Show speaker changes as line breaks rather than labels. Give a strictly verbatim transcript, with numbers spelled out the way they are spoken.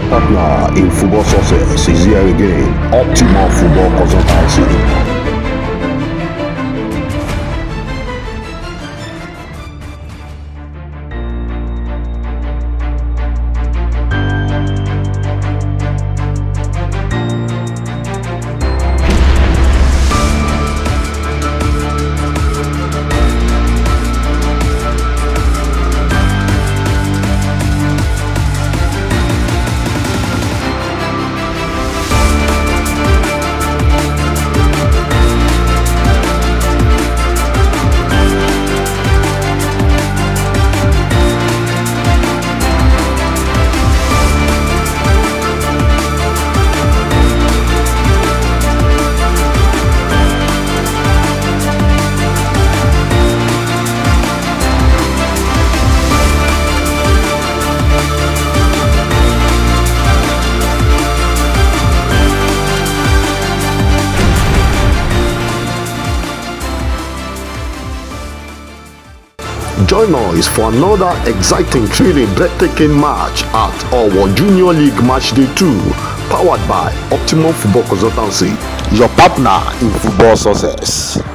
partner in football success is here again, Optimal Football Consultancy. Join us for another exciting, thrilling, breathtaking match at our Junior League Matchday two, powered by Optimal Football Consultancy, your partner in football success.